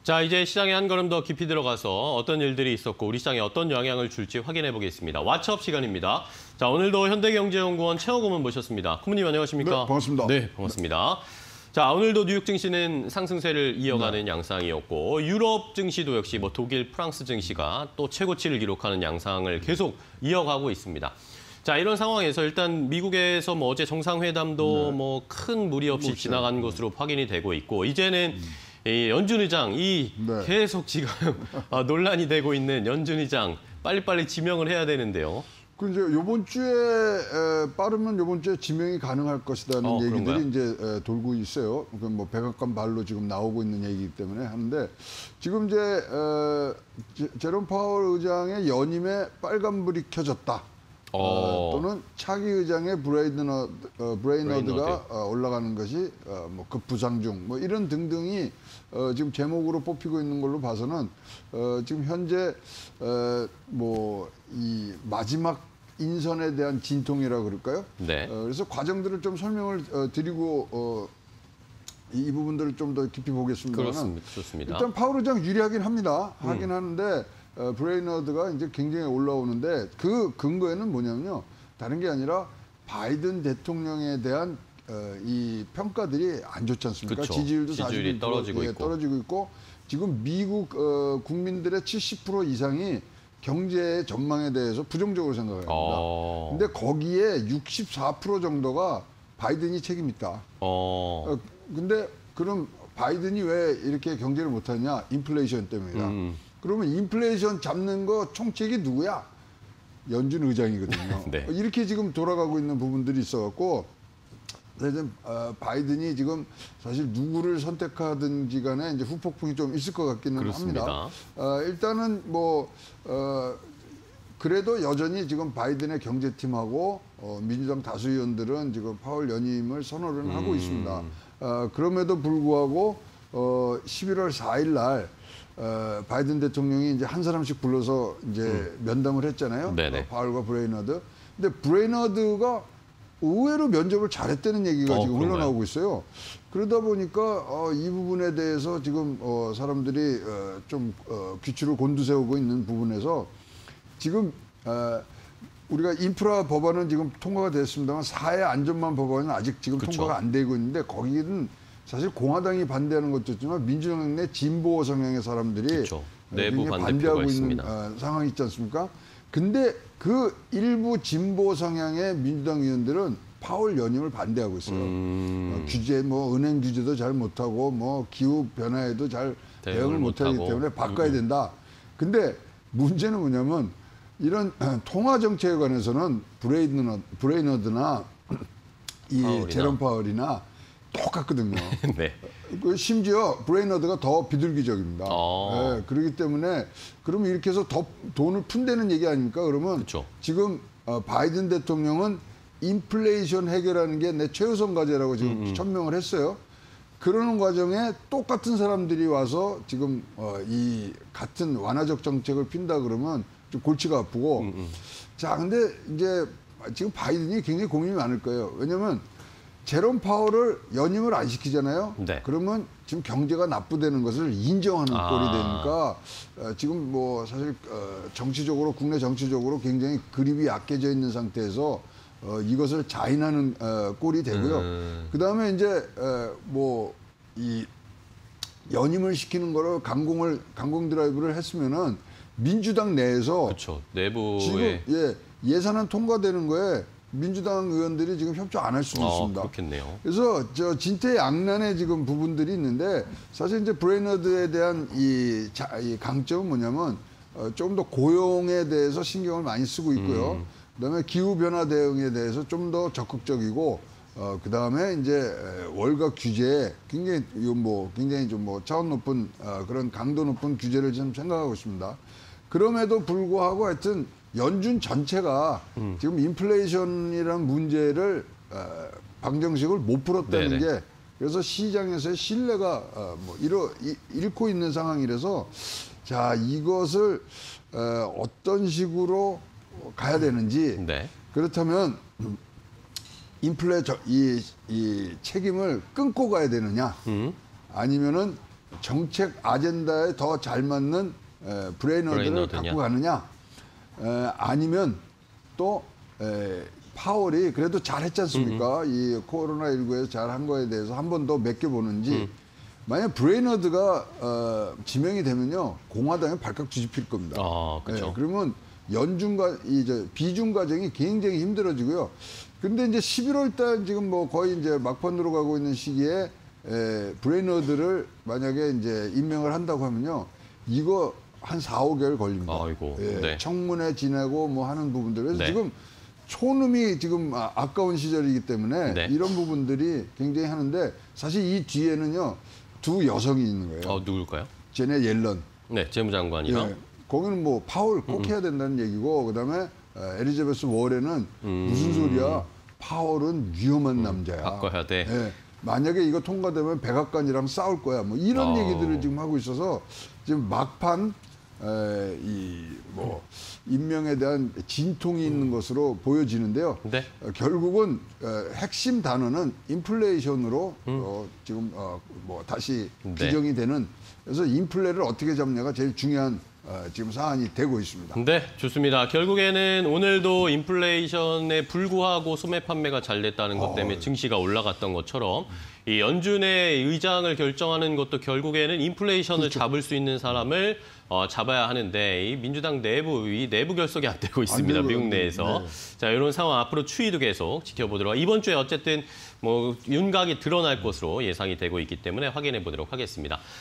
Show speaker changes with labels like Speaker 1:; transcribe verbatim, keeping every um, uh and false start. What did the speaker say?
Speaker 1: 자, 이제 시장에 한 걸음 더 깊이 들어가서 어떤 일들이 있었고 우리 시장에 어떤 영향을 줄지 확인해 보겠습니다. 왓츠업 시간입니다. 자, 오늘도 현대경제연구원 최호 고문 모셨습니다. 고문님 안녕하십니까?
Speaker 2: 네, 반갑습니다.
Speaker 1: 네, 반갑습니다. 자, 오늘도 뉴욕 증시는 상승세를 이어가는 네. 양상이었고 유럽 증시도 역시 뭐 독일, 프랑스 증시가 또 최고치를 기록하는 양상을 계속 이어가고 있습니다. 자, 이런 상황에서 일단 미국에서 뭐 어제 정상회담도 네. 뭐 큰 무리 없이 뭐, 지나간 네. 것으로 확인이 되고 있고 이제는 음. 이 연준 의장, 이 네. 계속 지금 논란이 되고 있는 연준 의장 빨리빨리 지명을 해야 되는데요.
Speaker 2: 그 이제 이번 주에 에, 빠르면 이번 주에 지명이 가능할 것이라는 어, 얘기들이 그런가요? 이제 에, 돌고 있어요. 그 뭐 백악관 발로 지금 나오고 있는 얘기이기 때문에 하는데 지금 이제 에, 제롬 파월 의장의 연임에 빨간불이 켜졌다. 어. 어, 또는 차기 의장의 브레이너드, 어, 브레이너드가 어, 올라가는 것이 어, 뭐 급부상 중 뭐 이런 등등이 어, 지금 제목으로 뽑히고 있는 걸로 봐서는 어, 지금 현재 어, 뭐 이 마지막 인선에 대한 진통이라 그럴까요? 네. 어, 그래서 과정들을 좀 설명을 어, 드리고 어, 이, 이 부분들을 좀 더 깊이 보겠습니다만
Speaker 1: 그렇습니다. 좋습니다.
Speaker 2: 일단 파월 의장 유리하긴 합니다. 하긴
Speaker 1: 음.
Speaker 2: 하는데. 어, 브레이너드가 이제 굉장히 올라오는데 그 근거에는 뭐냐면요. 다른 게 아니라 바이든 대통령에 대한 어, 이 평가들이 안 좋지 않습니까?
Speaker 1: 그쵸.
Speaker 2: 지지율도
Speaker 1: 지지율이 떨어지고
Speaker 2: 예,
Speaker 1: 있고.
Speaker 2: 떨어지고 있고 지금 미국 어, 국민들의 칠십 퍼센트 이상이 경제의 전망에 대해서 부정적으로 생각합니다.
Speaker 1: 어...
Speaker 2: 근데 거기에 육십사 퍼센트 정도가 바이든이 책임 있다.
Speaker 1: 어...
Speaker 2: 어, 근데 그럼 바이든이 왜 이렇게 경제를 못하냐? 인플레이션 때문이다. 음. 그러면 인플레이션 잡는 거 총책이 누구야? 연준 의장이거든요. 네. 이렇게 지금 돌아가고 있는 부분들이 있어갖고 그래서 어, 바이든이 지금 사실 누구를 선택하든지 간에 이제 후폭풍이 좀 있을 것 같기는
Speaker 1: 그렇습니다.
Speaker 2: 합니다. 어, 일단은 뭐 어, 그래도 여전히 지금 바이든의 경제팀하고 어, 민주당 다수 의원들은 지금 파월 연임을 선언을 음. 하고 있습니다. 어, 그럼에도 불구하고 어, 십일월 사일 날 어, 바이든 대통령이 이제 한 사람씩 불러서 이제 음. 면담을 했잖아요. 어, 파월과 브레이너드. 근데 브레이너드가 의외로 면접을 잘했다는 얘기가 어, 지금 그런가요? 흘러나오고 있어요. 그러다 보니까 어, 이 부분에 대해서 지금 어, 사람들이 어, 좀 어, 귀추를 곤두세우고 있는 부분에서 지금 어, 우리가 인프라 법안은 지금 통과가 됐습니다만 사회 안전망 법안은 아직 지금 그쵸? 통과가 안 되고 있는데 거기는 사실 공화당이 반대하는 것도 있지만 민주당 내 진보 성향의 사람들이
Speaker 1: 그렇죠. 내부
Speaker 2: 반대하고
Speaker 1: 있는
Speaker 2: 어, 상황이 있지 않습니까? 근데 그 일부 진보 성향의 민주당 의원들은 파월 연임을 반대하고 있어요. 음... 어, 규제, 뭐 은행 규제도 잘 못하고 뭐 기후 변화에도 잘 대응을, 대응을 못하기 때문에 바꿔야 음... 된다. 근데 문제는 뭐냐면 이런 통화 정책에 관해서는 브레이너드, 브레이너드나 이 파월이나. 제롬 파월이나 똑같거든요. 네. 심지어 브레이너드가 더 비둘기적입니다. 아. 네, 그렇기 때문에 그러면 이렇게 해서 더 돈을 푼다는 얘기 아닙니까? 그러면 그쵸. 지금 어, 바이든 대통령은 인플레이션 해결하는 게 내 최우선 과제라고 지금 음음. 천명을 했어요. 그러는 과정에 똑같은 사람들이 와서 지금 어, 이 같은 완화적 정책을 핀다 그러면 좀 골치가 아프고 음음. 자, 근데 이제 지금 바이든이 굉장히 고민이 많을 거예요. 왜냐하면 제롬 파월을 연임을 안 시키잖아요. 네. 그러면 지금 경제가 나쁘다는 것을 인정하는 아. 꼴이 되니까 어, 지금 뭐 사실 어, 정치적으로 국내 정치적으로 굉장히 그립이 약해져 있는 상태에서 어, 이것을 자인하는 어, 꼴이 되고요. 음. 그 다음에 이제 어, 뭐 이 연임을 시키는 거를 강공을 강공 드라이브를 했으면은 민주당 내에서
Speaker 1: 그쵸. 내부에
Speaker 2: 지금 예, 예산안 통과되는 거에. 민주당 의원들이 지금 협조 안 할 수도 어, 있습니다.
Speaker 1: 그렇겠네요.
Speaker 2: 그래서 저 진퇴양난의 지금 부분들이 있는데 사실 이제 브레이너드에 대한 이, 자, 이 강점은 뭐냐면 어, 좀 더 고용에 대해서 신경을 많이 쓰고 있고요. 음. 그다음에 기후 변화 대응에 대해서 좀 더 적극적이고 어, 그다음에 이제 월가 규제에 굉장히 뭐 굉장히 좀 뭐 차원 높은 어, 그런 강도 높은 규제를 좀 생각하고 있습니다. 그럼에도 불구하고 하여튼 연준 전체가 음. 지금 인플레이션이라는 문제를 어, 방정식을 못 풀었다는 네네. 게 그래서 시장에서의 신뢰가 어, 뭐 잃어, 잃고 있는 상황이라서 자 이것을 어, 어떤 식으로 가야 되는지 네. 그렇다면 인플레 저, 이, 이 책임을 끊고 가야 되느냐 음. 아니면은 정책 아젠다에 더 잘 맞는 에, 브레이너들을
Speaker 1: 브레이너드냐.
Speaker 2: 갖고 가느냐, 에, 아니면 또 에, 파월이 그래도 잘했지 않습니까? 이 코로나십구에서 잘한 거에 대해서 한 번 더 맡겨보는지.
Speaker 1: 음.
Speaker 2: 만약 브레이너드가 어, 지명이 되면요, 공화당에 발칵 뒤집힐 겁니다.
Speaker 1: 아, 그렇죠.
Speaker 2: 예, 그러면 연중과 이제 비중 과정이 굉장히 힘들어지고요. 근데 이제 십일월 달 지금 뭐 거의 이제 막판으로 가고 있는 시기에 에, 브레이너드를 만약에 이제 임명을 한다고 하면요, 이거 한 사, 오 개월 걸립니다.
Speaker 1: 아이고,
Speaker 2: 예,
Speaker 1: 네.
Speaker 2: 청문회 지내고 뭐 하는 부분들. 그래서
Speaker 1: 네.
Speaker 2: 지금 초놈이 지금 아, 아까운 시절이기 때문에
Speaker 1: 네.
Speaker 2: 이런 부분들이 굉장히 하는데, 사실 이 뒤에는요, 두 여성이 있는 거예요.
Speaker 1: 어, 누굴까요?
Speaker 2: 제네 옐런.
Speaker 1: 네, 재무장관이랑.
Speaker 2: 예, 거기는 뭐 파월 꼭
Speaker 1: 음.
Speaker 2: 해야 된다는 얘기고, 그다음에 어, 엘리자베스 워렌은
Speaker 1: 음.
Speaker 2: 무슨 소리야? 파월은 위험한 남자야.
Speaker 1: 바꿔야 돼.
Speaker 2: 예, 만약에 이거 통과되면 백악관이랑 싸울 거야. 뭐 이런
Speaker 1: 어.
Speaker 2: 얘기들을 지금 하고 있어서 지금 막판 이 뭐 임명에 대한 진통이 있는 것으로 보여지는데요.
Speaker 1: 네.
Speaker 2: 어, 결국은 어, 핵심 단어는 인플레이션으로 어, 지금 어, 뭐 다시
Speaker 1: 네.
Speaker 2: 규정이 되는, 그래서 인플레를 어떻게 잡냐가 제일 중요한 어, 지금 사안이 되고 있습니다.
Speaker 1: 네, 좋습니다. 결국에는 오늘도 인플레이션에 불구하고 소매 판매가 잘 됐다는 것 때문에
Speaker 2: 어.
Speaker 1: 증시가 올라갔던 것처럼 이 연준의 의장을 결정하는 것도 결국에는 인플레이션을
Speaker 2: 그렇죠.
Speaker 1: 잡을 수 있는 사람을 어, 잡아야 하는데 이 민주당 내부 이 내부 결속이 안 되고 있습니다.
Speaker 2: 되고,
Speaker 1: 미국
Speaker 2: 안 되고,
Speaker 1: 내에서.
Speaker 2: 네.
Speaker 1: 자, 이런 상황 앞으로 추이도 계속 지켜보도록. 이번 주에 어쨌든 뭐 윤곽이 드러날 것으로 예상이 되고 있기 때문에 확인해 보도록 하겠습니다.